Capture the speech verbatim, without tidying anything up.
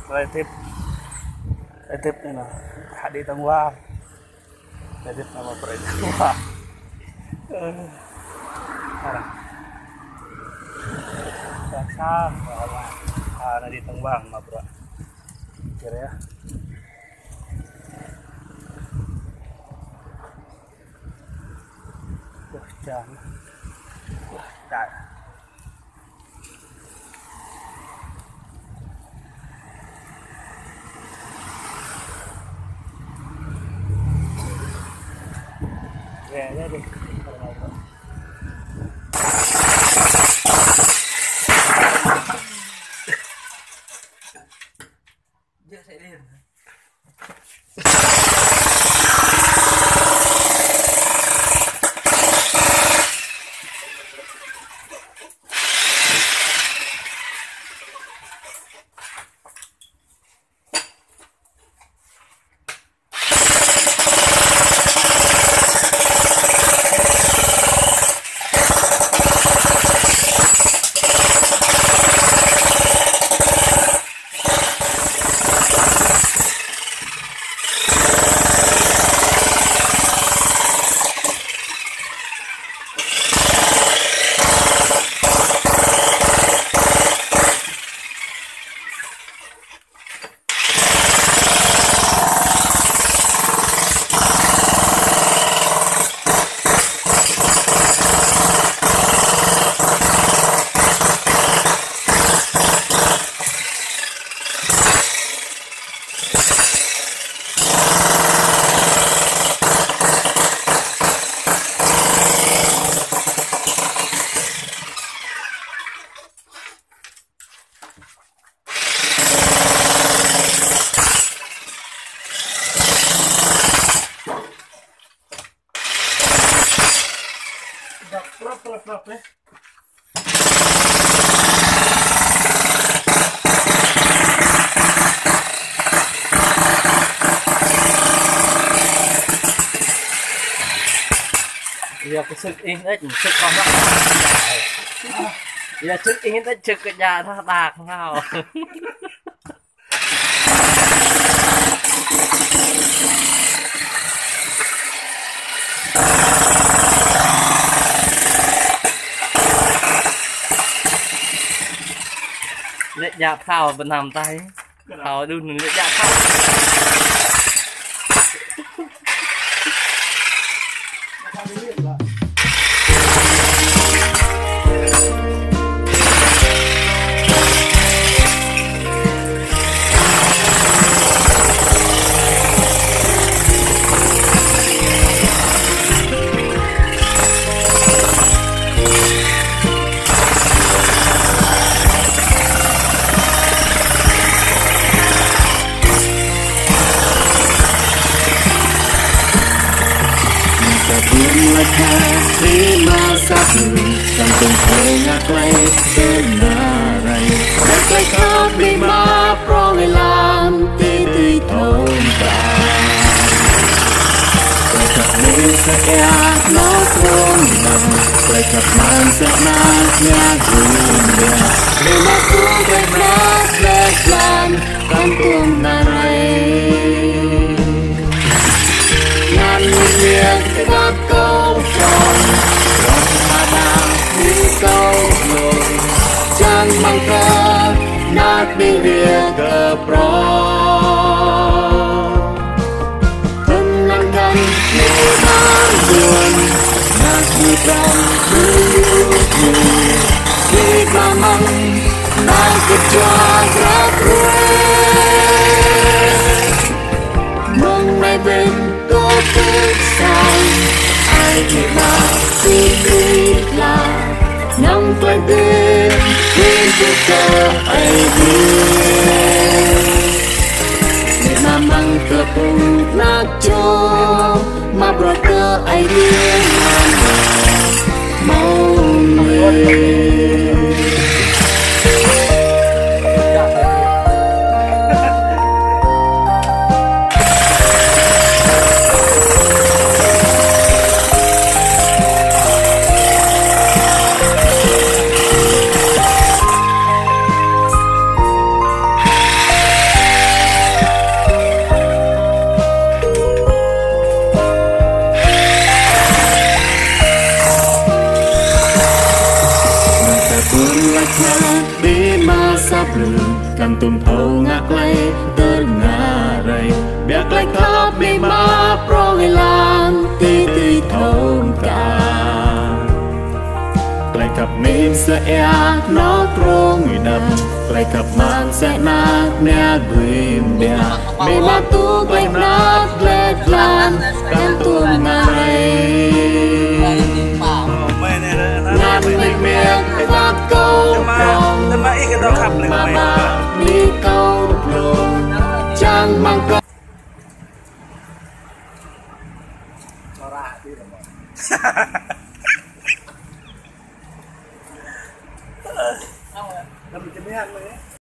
relatif relatif ini hadi tangwa relatif nama perintah sekarang rasa bahwa ada di Tembang mah bro kira ya wah jangan wah jangan kayaknya deh dia saya lihat prop ya. Giờ cái sức in ấy chỉ sức con đó. Giờ sức in ấy trực cái nhà nó đạc nào. Lệ dạ thảo bên nằm tay thảo đun lệ dạ thảo Terima satu Samping tengah klay senarai Dekai kap lima prolelam Titi tombak Dekat mesak ya no tronang Dekat mansak nasnya dunia Lima kukai belas leklan Kantung narai Ngan lihat kebab kau tròn Rốt hana đi câu lùi Chẳng mang thơ nát đi liệt cờ pro Thân lăng gần như nán buồn Nát như trong thư như Khi mà măng nát cực cho grab rơi Mong này bên có tiếc sai Ai thì là suy nghĩ là Nông toàn đêm Nên tôi cơ ai biết Để mà mang cơ bụng nát cho Mà bỏ cơ ai biết Mau người bê ma sắp lường càng tùm thâu ngạc lây tớ ngà rầy bè clay khắp bê ma pro ngày lan tê tê thâu cả clay khắp mềm sẽ ea nó pro người đập clay khắp mang sẽ nát nè gửi bè bê ma tu clay nát lệ lan càng tuôn ngày ngàn mình miệng và câu Tama, tama ikan daw kap lang may mà đi câu lồng chẳng mang câu Dapat kami yan mo eh.